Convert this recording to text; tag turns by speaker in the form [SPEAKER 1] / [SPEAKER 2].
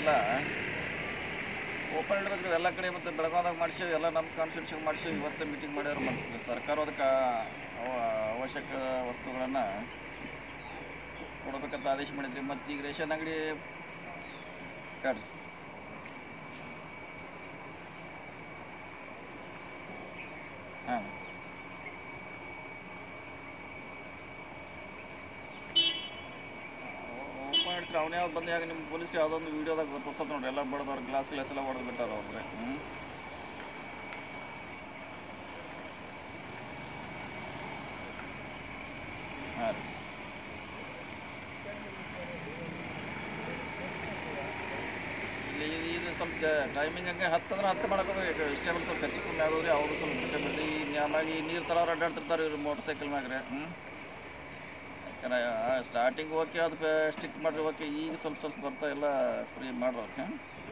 [SPEAKER 1] ಎಲ್ಲ ಓಪನ್ ಇಡಬೇಕ್ರಿ ಎಲ್ಲ ಕಡೆ. ಮತ್ತು ಬೆಳಗಾವ್ದಾಗ ಮಾಡಿಸೇವಿ, ಎಲ್ಲ ನಮ್ಮ ಕಾನ್ಸ್ಟಿಟ್ಯೂಷನ್ ಮಾಡಿಸೇವಿ. ಇವತ್ತೇ ಮೀಟಿಂಗ್ ಮಾಡ್ಯಾರ. ಮತ್ತು ಸರ್ಕಾರ ಅದಕ್ಕೆ ಅವಶ್ಯಕ ವಸ್ತುಗಳನ್ನು ಕೊಡಬೇಕಂತ ಆದೇಶ ಮಾಡಿದ್ರಿ. ಮತ್ತು ಈಗ ರೇಷನ್ ಅಂಗಡಿ ಹೇಳ್ರಿ ಹಾಂ ಓಪನ್ ಇಡ್ಸ್ರಿ. ಅವನೇ ಯಾವ್ದು ಬಂದು ನಿಮ್ಮ ಪೊಲೀಸ್ ಯಾವುದೊಂದು ವೀಡಿಯೋದಾಗ ತೋರ್ಸೋದು ನೋಡ್ರಿ, ಎಲ್ಲ ಬಡ್ದವ್ರು ಗ್ಲಾಸ್ ಎಲ್ಲ ಹೊಡೆದು ಬಿಟ್ಟಾರ ಅವ್ರೆ. ಹಾಂ ರೀ ಇದು ಸ್ವಲ್ಪ ಟೈಮಿಂಗ್ ಹಂಗೆ 10 ಅಂದ್ರೆ 10 ಮಾಡ್ಕೋಬೇಕು. ಇಷ್ಟೇ ಸ್ವಲ್ಪ ಕಚ್ಚಿ ಕಮ್ಮಿ ಆಗೋದ್ರಿ. ಅವರು ಸ್ವಲ್ಪ ಬಿಟ್ಟೆ ಬಿಡ್ರಿ. ಆಮ್ಯಾಗ ಈ ನೀರು ತರೋರು ಅಡ್ಡಾಡ್ತಿರ್ತಾರೆ ಇವ್ರು ಮೋಟರ್ ಸೈಕಲ್ ಮ್ಯಾಗ ರೀ. ಯಾಕಂದ್ರೆ ಸ್ಟಾರ್ಟಿಂಗ್ ಓಕೆ ಅದು ಸ್ಟಿಕ್ ಮಾಡಿರಿ ಓಕೆ. ಈಗ ಸ್ವಲ್ಪ ಬರ್ತಾ ಎಲ್ಲ ಫ್ರೀ ಮಾಡ್ರಿ ಓಕೆ.